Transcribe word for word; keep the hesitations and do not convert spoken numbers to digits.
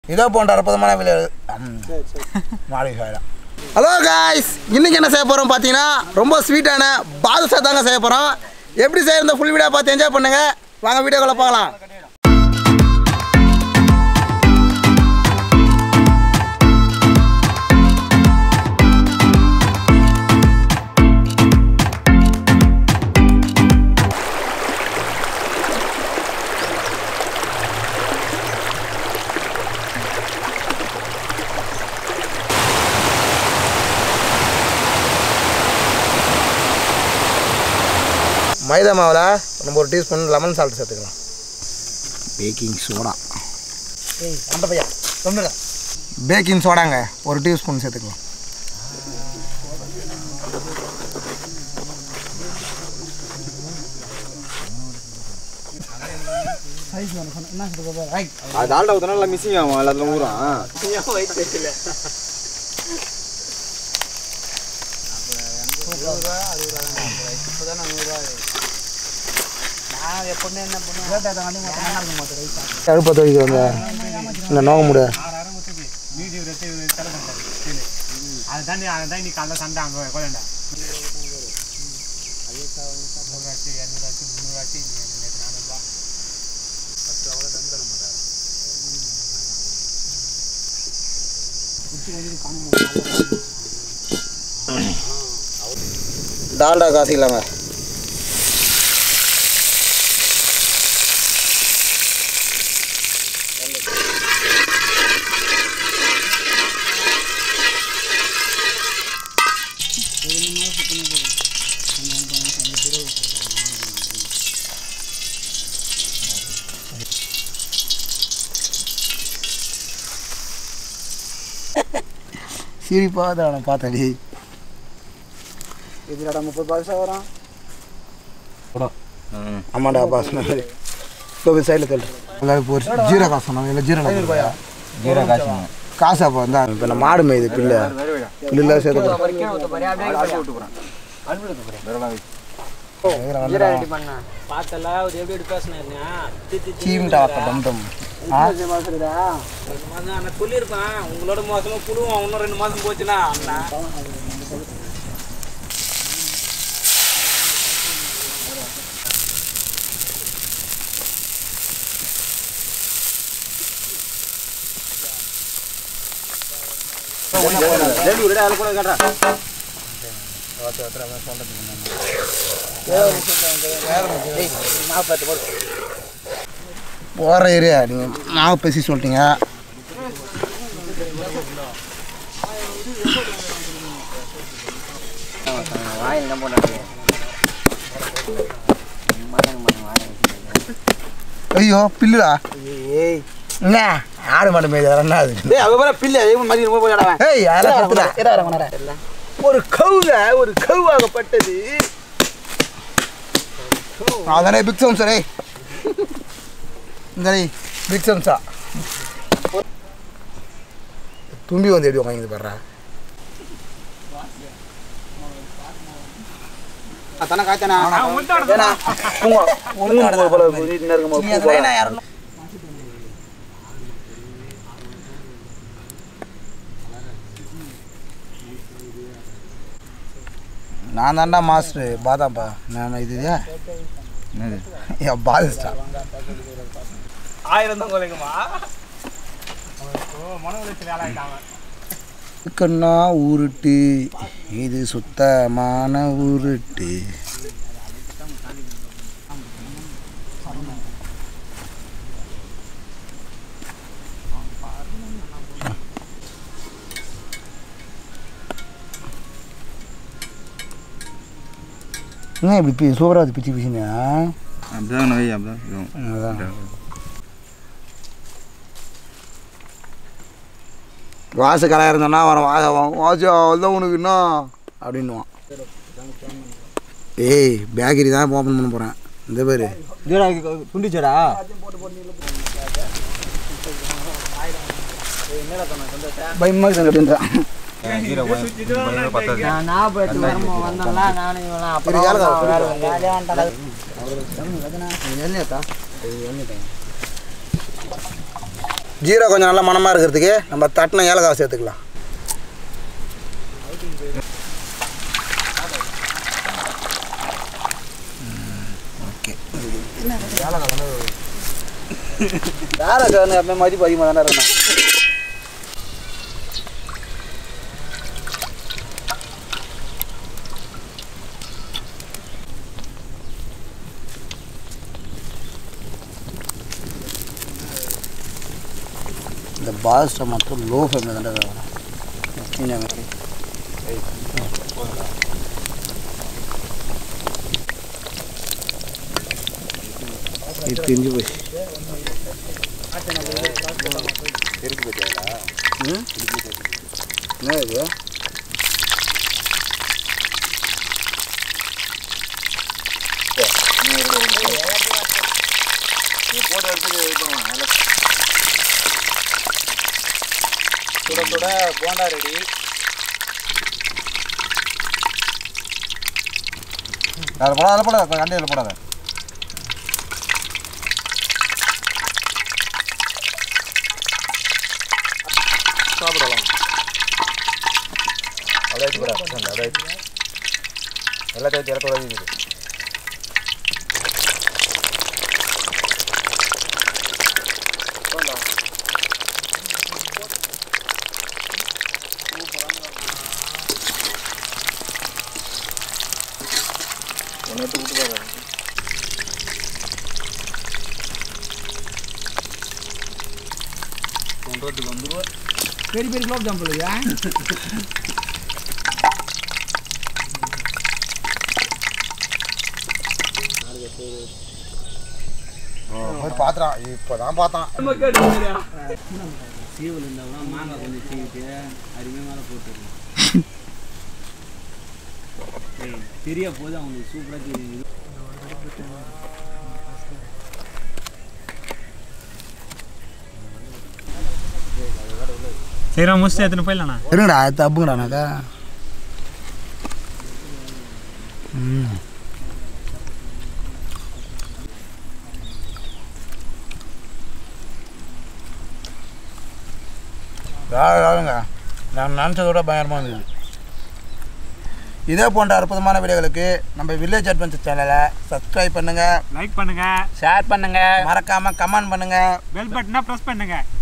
இதோ போன்ற அற்புதமான விளையாடு மாறி சாயிடும். ஹலோ காய்ஸ், இன்றைக்கி என்ன செய்ய போகிறோம் பார்த்தீங்கன்னா ரொம்ப ஸ்வீட்டான பாதுஷா தாங்க செய்ய போகிறோம். எப்படி செய்யற ஃபுல் வீடியோ பார்த்து என்ஜாய் பண்ணுங்கள். வாங்க வீடியோக்குள்ள பார்க்கலாம். மைதா மாவில் நம்ம ஒரு டீஸ்பூன் லெமன் சால்ட் சேர்த்துக்கலாம். பேக்கிங் சோடா ஏய் அந்த பையா ரொம்ப பேக்கிங் சோடாங்க ஒரு டீஸ்பூன் சேர்த்துக்கலாம். அது ஆல்டா ஊற்றினா நல்லா மிஸ்ஸிங் ஆகும். எல்லாத்துலையும் ஊறும். அடுப்பை துவைக்கிறாங்க இந்த நோக்க முடியாது. டால்டா காசு இல்லாம சிரிப்பா தான் பார்த்தடி. இதுலடா முப்பது பாதுஷா வரும். ஆமாடா பாஸ் இப்போ சைடில் தள்ளு போச்சு. ஜீரா காசு சொன்னாங்க இல்லை ஜீரா ஜீரா காசு காசு அப்போ வந்தா இப்போ நம்ம மாடு மேயுது பில்லு பில்லுல சேர்த்து சொல்லியிருப்பேன். உங்களோட மோசமா புழுவோம். இன்னும் ரெண்டு மாசம் போச்சுன்னா போகிற ஏரியா நீங்கள் மாவு பேசி சொல்லிட்டீங்க. ஐயோ பில்லுடா. ஏய் என்ன ஆடு மாடு மேய்து என்ன அது பில்லு ஏய் அதெல்லாம் ஒரு கவுல ஒரு கவுவாகப்பட்டது. அதானே பிக் சம்சா ரே இந்த பிக் சம்சா தும்பி வந்து எப்படி வாங்கி பாடுறா. நான் தாண்டா மாஸ்டர் பாதாம்பா. நான் இது பாதுஷா ஆயிரம் தான் கொலைக்குமா மன உளைச்சல் வேலைட்டாங்க. கண்ணா உருட்டு இது சுத்தமான உருட்டு. என்ன இப்படி சூப்பராக அது பிச்சு பிச்சுனா அப்படிதான் நோய் அப்படிதான் அதான் வாச கலையாக இருந்தோன்னா வர வா வாசா தான் உனக்கு என்ன அப்படின்னுவான். ஏய் பேக்கரி தான் ஓப்பன் பண்ண போகிறேன். இந்த பேர் துண்டிச்சடா பயமாக அப்படின்றான். ஜீரா கொஞ்சம் நல்லா மணமாக இருக்கிறதுக்கு நம்ம தட்டின ஏலக்காய் சேர்த்துக்கலாம். ஓகே ஏலக்காய் வந்து எப்பவுமே மதிப்பு அதிகமாக தானே இருக்கணும். இந்த பாதுஷா மட்டும் லோ ஃப்ளேமில் தான் வேணும். இது பிரிஞ்சு போச்சு. என்ன இது? சுட சுட போண்டா ரெடி. அதில் போடாத அதில் போடாத கண்டையில் போடாத. சாப்பிடலாம். அதாச்சு போடா அதாச்சு எல்லாத்தையும் திறக்க இருக்குது. ஒன்றதுக்கு வந்துருவா. பெரிய பெரிய குலோப் ஜாம் இல்லையா? போய் பார்த்துறான். இப்போ தான் பார்த்தான். சீவல் இருந்தாலும் மாங்காய் கொஞ்சம் சீவிட்டு அருமையாக மேலே போட்டுருக்கோம். தெரிய போது அவங்களுக்கு சூப்பராக தெரியுது. சரிடா முடிச்சு எத்தனை போயிடலாண்ணா? இருங்கடா தப்புங்கடானாக்கா. ம் வேறுங்க நான் நினச்சதை விட பயங்கரமாக இருந்தது. இதே போன்ற அற்புதமான வீடியோகளுக்கு நம்ம வில்லேஜ் அட்வென்ச்சர் சேனலை சப்ஸ்கிரைப் பண்ணுங்கள், லைக் பண்ணுங்க, ஷேர் பண்ணுங்க, மறக்காமல் கமெண்ட் பண்ணுங்கள், பெல் பட்டனை ப்ரெஸ் பண்ணுங்க.